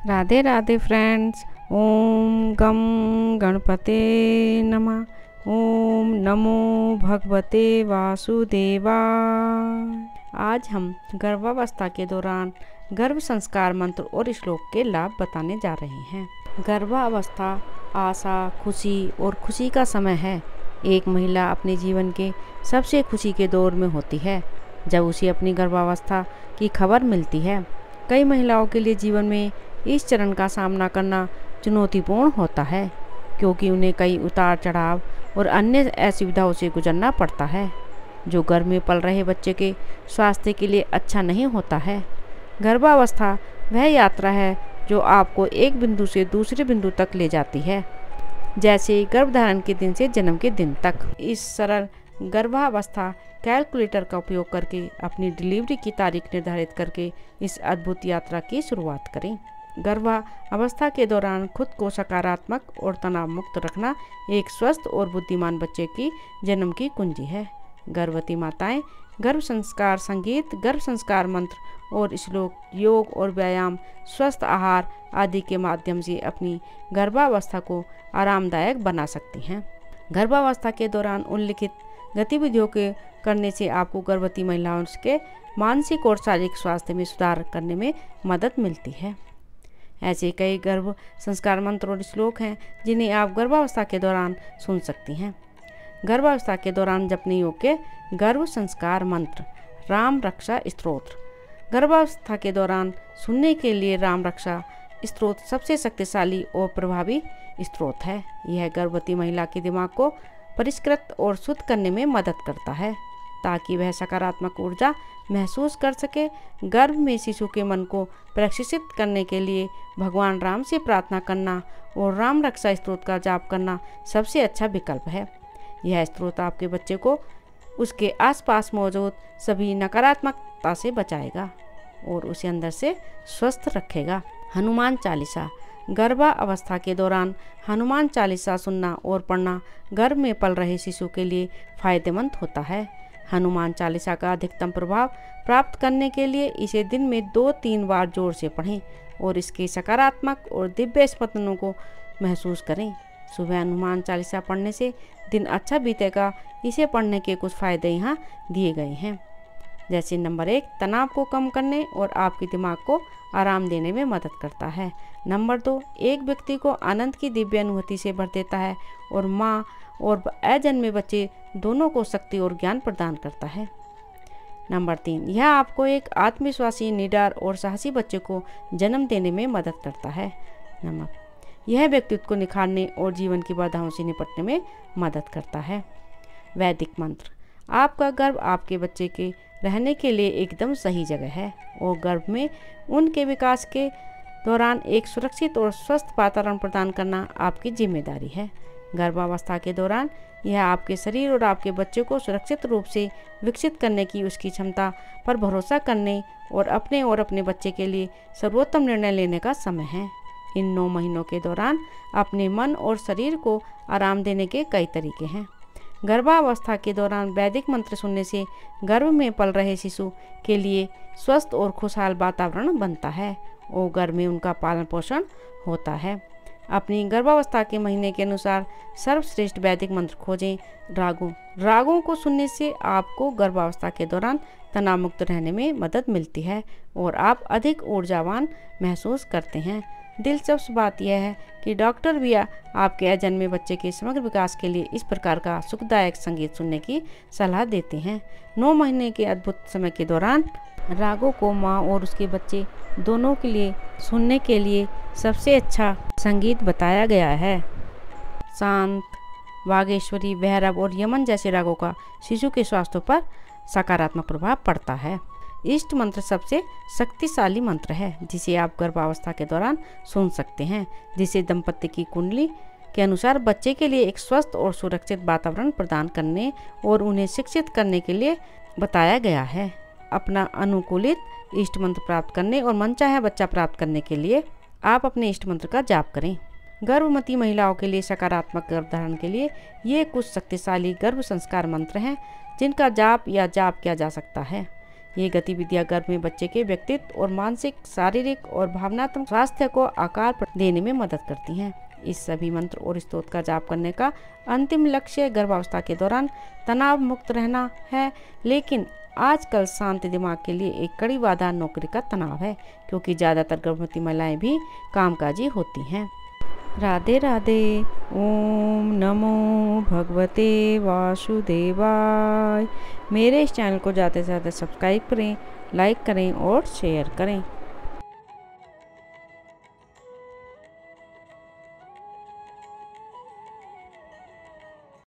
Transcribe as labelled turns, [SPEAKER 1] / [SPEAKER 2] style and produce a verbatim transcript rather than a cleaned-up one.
[SPEAKER 1] Radhe Radhe friends. ओम गम गणपते नमः। ओम नमो भगवते वासुदेवाय। आज हम गर्भावस्था के दौरान गर्भ संस्कार मंत्र और श्लोक के लाभ बताने जा रहे हैं। गर्भावस्था आशा, खुशी और खुशी का समय है। एक महिला अपने जीवन के सबसे खुशी के दौर में होती है जब उसे अपनी गर्भावस्था की खबर मिलती है। कई महिलाओं के लिए जीवन में इस चरण का सामना करना चुनौतीपूर्ण होता है क्योंकि उन्हें कई उतार चढ़ाव और अन्य असुविधाओं से गुजरना पड़ता है जो गर्भ में पल रहे बच्चे के स्वास्थ्य के लिए अच्छा नहीं होता है। गर्भावस्था वह यात्रा है जो आपको एक बिंदु से दूसरे बिंदु तक ले जाती है, जैसे गर्भधारण के दिन से जन्म के दिन तक। इस सरल गर्भावस्था कैलकुलेटर का उपयोग करके अपनी डिलीवरी की तारीख निर्धारित करके इस अद्भुत यात्रा की शुरुआत करें। गर्भावस्था के दौरान खुद को सकारात्मक और तनाव मुक्त रखना एक स्वस्थ और बुद्धिमान बच्चे की जन्म की कुंजी है। गर्भवती माताएं गर्भ संस्कार संगीत, गर्भ संस्कार मंत्र और श्लोक, योग और व्यायाम, स्वस्थ आहार आदि के माध्यम से अपनी गर्भावस्था को आरामदायक बना सकती हैं। गर्भावस्था के दौरान उल्लिखित गतिविधियों के करने से आपको गर्भवती महिलाओं के मानसिक और शारीरिक स्वास्थ्य में सुधार करने में मदद मिलती है। ऐसे कई गर्भ संस्कार मंत्र और श्लोक हैं जिन्हें आप गर्भावस्था के दौरान सुन सकती हैं। गर्भावस्था के दौरान जपने योग्य गर्भ संस्कार मंत्र। राम रक्षा स्तोत्र। गर्भावस्था के दौरान सुनने के लिए राम रक्षा स्तोत्र सबसे शक्तिशाली और प्रभावी स्तोत्र है। यह गर्भवती महिला के दिमाग को परिष्कृत और शुद्ध करने में मदद करता है ताकि वह सकारात्मक ऊर्जा महसूस कर सके। गर्भ में शिशु के मन को प्रशिक्षित करने के लिए भगवान राम से प्रार्थना करना और राम रक्षा स्तोत्र का जाप करना सबसे अच्छा विकल्प है। यह स्तोत्र आपके बच्चे को उसके आसपास मौजूद सभी नकारात्मकता से बचाएगा और उसे अंदर से स्वस्थ रखेगा। हनुमान चालीसा। गर्भावस्था के दौरान हनुमान चालीसा सुनना और पढ़ना गर्भ में पल रहे शिशु के लिए फायदेमंद होता है। हनुमान चालीसा का अधिकतम प्रभाव प्राप्त करने के लिए इसे दिन में दो तीन बार जोर से पढ़ें और इसके सकारात्मक और दिव्य स्पंदनों को महसूस करें। सुबह हनुमान चालीसा पढ़ने से दिन अच्छा बीतेगा। इसे पढ़ने के कुछ फायदे यहाँ दिए गए हैं, जैसे नंबर एक, तनाव को कम करने और आपके दिमाग को आराम देने में मदद करता है। नंबर दो, एक व्यक्ति को आनंद की दिव्य अनुभूति से भर देता है और माँ और अजन्मे बच्चे दोनों को शक्ति और ज्ञान प्रदान करता है। नंबर तीन, यह आपको एक आत्मविश्वासी, निडर और साहसी बच्चे को जन्म देने में मदद करता है। नंबर, यह व्यक्तित्व को निखारने और जीवन की बाधाओं से निपटने में मदद करता है। वैदिक मंत्र। आपका गर्भ आपके बच्चे के रहने के लिए एकदम सही जगह है और गर्भ में उनके विकास के दौरान एक सुरक्षित और स्वस्थ वातावरण प्रदान करना आपकी जिम्मेदारी है। गर्भावस्था के दौरान यह आपके शरीर और आपके बच्चे को सुरक्षित रूप से विकसित करने की उसकी क्षमता पर भरोसा करने और अपने और अपने बच्चे के लिए सर्वोत्तम निर्णय लेने का समय है। इन नौ महीनों के दौरान अपने मन और शरीर को आराम देने के कई तरीके हैं। गर्भावस्था के दौरान वैदिक मंत्र सुनने से गर्भ में पल रहे शिशु के लिए स्वस्थ और खुशहाल वातावरण बनता है और गर्भ में उनका पालन पोषण होता है। अपनी गर्भावस्था के महीने के अनुसार सर्वश्रेष्ठ वैदिक मंत्र खोजें। रागों रागों को सुनने से आपको गर्भावस्था के दौरान तनाव मुक्त रहने में मदद मिलती है और आप अधिक ऊर्जावान महसूस करते हैं। दिलचस्प बात यह है कि डॉक्टर भी आपके अजन्मे बच्चे के समग्र विकास के लिए इस प्रकार का सुखदायक संगीत सुनने की सलाह देते हैं। नौ महीने के अद्भुत समय के दौरान रागों को माँ और उसके बच्चे दोनों के लिए सुनने के लिए सबसे अच्छा संगीत बताया गया है। शांत, वागेश्वरी, भैरव और यमन जैसे रागों का शिशु के स्वास्थ्य पर सकारात्मक प्रभाव पड़ता है। इष्ट मंत्र सबसे शक्तिशाली मंत्र है जिसे आप गर्भावस्था के दौरान सुन सकते हैं, जिसे दंपति की कुंडली के अनुसार बच्चे के लिए एक स्वस्थ और सुरक्षित वातावरण प्रदान करने और उन्हें शिक्षित करने के लिए बताया गया है। अपना अनुकूलित इष्ट मंत्र प्राप्त करने और मनचाहा बच्चा प्राप्त करने के लिए आप अपने इष्ट मंत्र का जाप करें। गर्भवती महिलाओं के लिए सकारात्मक गर्भधारण के लिए ये कुछ शक्तिशाली गर्भ संस्कार मंत्र हैं जिनका जाप या जाप किया जा सकता है। ये गतिविधियां गर्भ में बच्चे के व्यक्तित्व और मानसिक, शारीरिक और भावनात्मक स्वास्थ्य को आकार देने में मदद करती हैं। इस सभी मंत्र और स्तोत्र का जाप करने का अंतिम लक्ष्य गर्भावस्था के दौरान तनाव मुक्त रहना है, लेकिन आजकल शांत दिमाग के लिए एक कड़ी बाधा नौकरी का तनाव है, क्योंकि ज़्यादातर गर्भवती महिलाएं भी कामकाजी होती हैं। राधे राधे। ओम नमो भगवते वासुदेवाय। मेरे इस चैनल को ज़्यादा से ज़्यादा सब्सक्राइब करें, लाइक करें और शेयर करें।